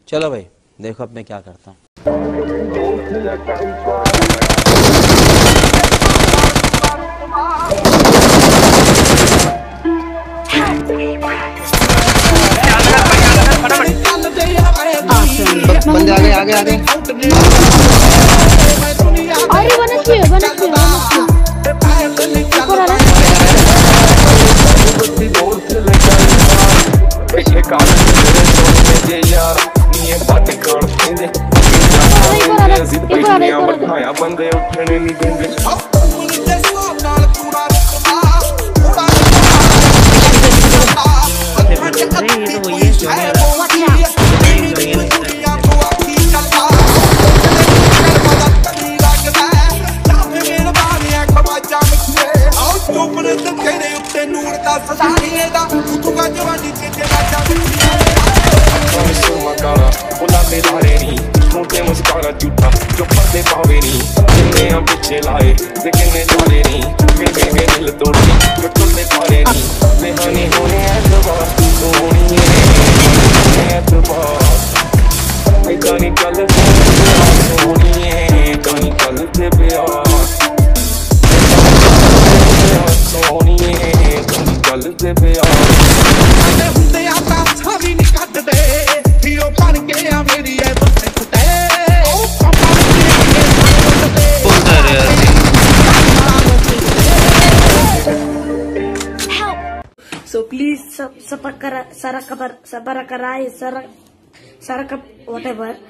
चलो भाई देखो अब मैं क्या करता हूँ। बंदे आगे आगे आगे। अरे बनस्पति बंदे उठने नहीं देंगे। मुस्कारा झूठा जो पर्दे पावे नहीं किन्ने हम पीछे लाए ते किन्ने जाने नहीं किन्ने दिल तोड़े जो टुटे पारे नहीं बेहानी होने ऐतबार तू होनी है ऐतबार कहानी कल से होनी है कहानी कल से प्यार सोनी है कहानी कल से प्यार हुंदे आता सावी नहीं कट दे हीरो बन के आ मेरी है So please subscribe, whatever.